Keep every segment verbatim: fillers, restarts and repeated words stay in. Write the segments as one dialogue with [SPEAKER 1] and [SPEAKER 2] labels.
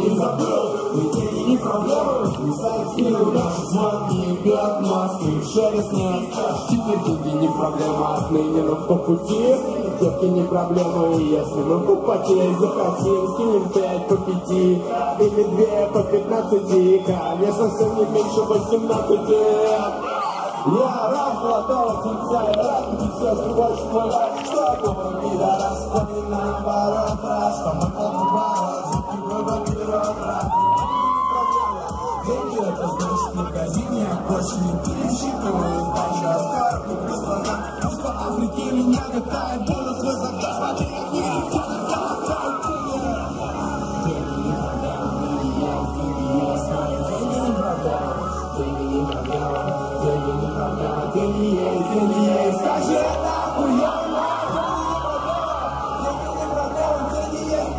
[SPEAKER 1] не забыл. И деньги не проблема, и сайт скинул наши звонки, бьет мозги, шелест нет. Теперь деньги не проблема, отныне мы по пути. Девки не проблема, и если мы попотеть захотим, скинем пять по пяти, или две по пятнадцати. Конечно, все не меньше восемнадцати. Я рад золотого тельца, я рад видеть все, что больше бывает. Что думаю, пидорас, вспомни наоборот, раз, что мы отбываем, зубки выбор пидорот, раз. Деньги это значит магазине, а больше не ты, считываю сдачу, а скоро не прислана. Пусть по Африке меня катает, буду свой заказ, смотри, как не рефон, это латает тебе. Деньги не проблема, деньги есть, деньги есть, деньги не проблема, деньги не проблема. Деньги не проблема, деньги есть, деньги есть, скажи это охуенно! Деньги не проблема, деньги есть!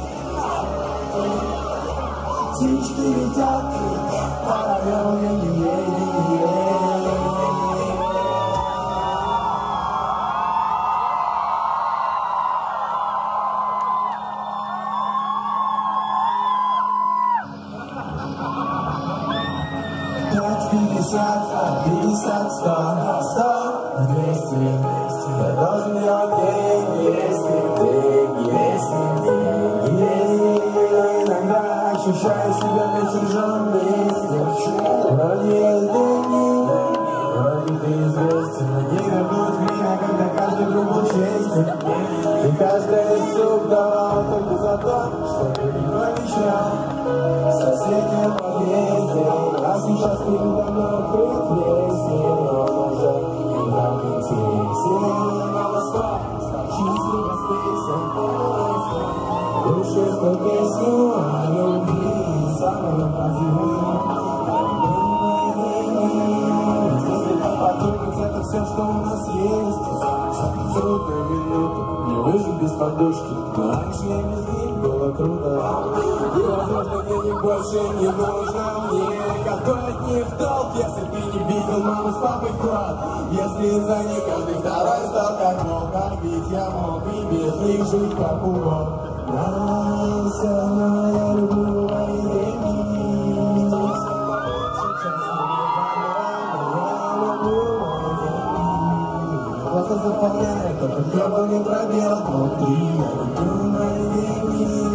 [SPEAKER 1] Птички летят, параллельно, деньги есть, деньги есть! пятьдесят, пятьдесят, сто, сто, двести, я должен делать деньги, если деньги, если деньги, если я иногда ощущаю себя на чужом месте. Вроде есть деньги, вроде ты известен, но не будет время, когда каждый друг был честен. И каждый суп давал только за то, что ты не обещал. В соседнем подъезде, а сейчас ты давно открыт везде, но уже не так интересен. Мало сто, чистый воскресен, душистую песню о любви, самую позывную. Если так подумать, это все, что у нас есть. Трудную минуту, не выжить без подушки, но раньше я без них было круто. И, возможно, денег больше не нужно мне. Какой от них толк, если ты не видел маму с папой год? Если из-за них каждый второй стал как мог, а ведь я мог и без них жить как угодно. Но все равно я люблю мои деньги. Просто заполняет этот ебаный пробел внутри. Я люблю мои деньги.